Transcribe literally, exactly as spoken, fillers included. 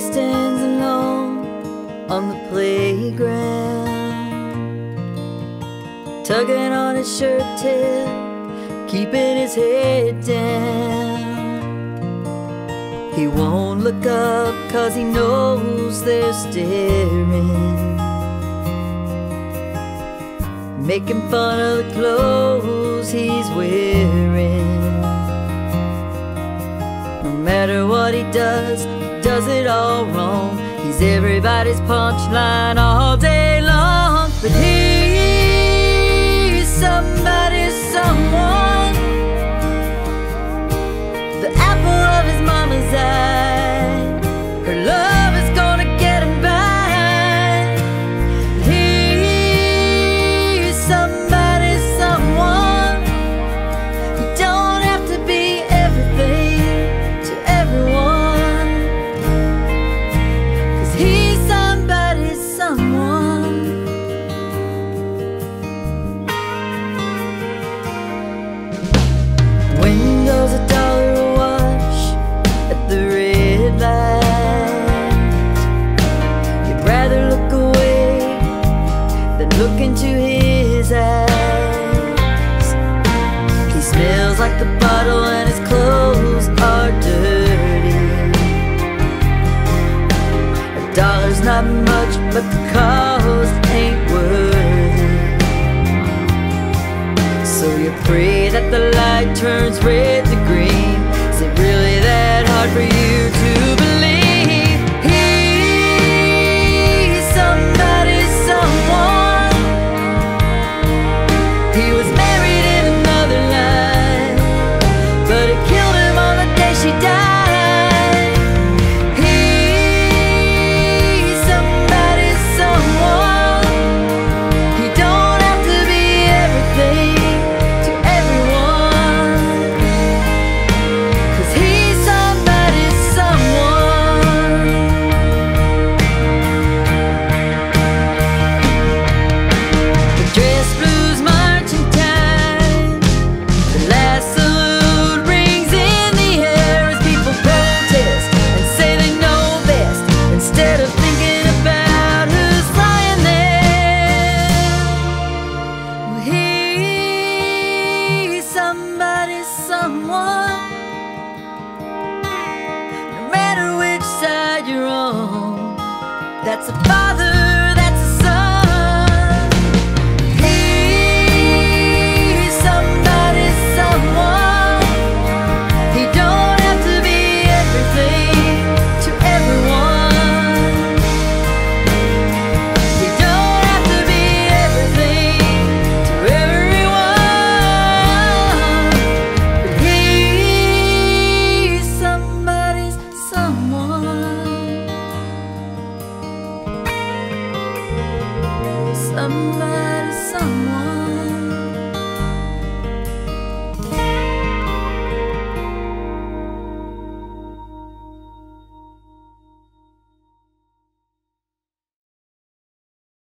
stands alone on the playground, tugging on his shirt tail, keeping his head down. He won't look up 'cause he knows they're staring, making fun of the clothes he's wearing. No matter what he does, he does it all wrong. He's everybody's punchline all day long. But he's somebody's someone, the apple of his mama's eye. Her love is gonna get him by. He's somebody's someone. You don't have to be everything to everyone, 'cause he's somebody's someone. Windows a dollar a wash at the red light. You'd rather look away than look into his eyes. He smells like the bottle and his clothes are dirty. A dollar's not much, but the cost ain't worth it. So you pray that the light turns red to green. Is it really that hard for you to believe? He's somebody's someone. He was married in another life, but it killed him on the day she died. He's somebody's someone. You don't have to be everything to everyone, 'cause he's somebody's someone. The dress blues marching time, the last salute rings in the air as people protest and say they know best, instead of thinking about who's lying there. Well, he's somebody's someone. No matter which side you're on, that's a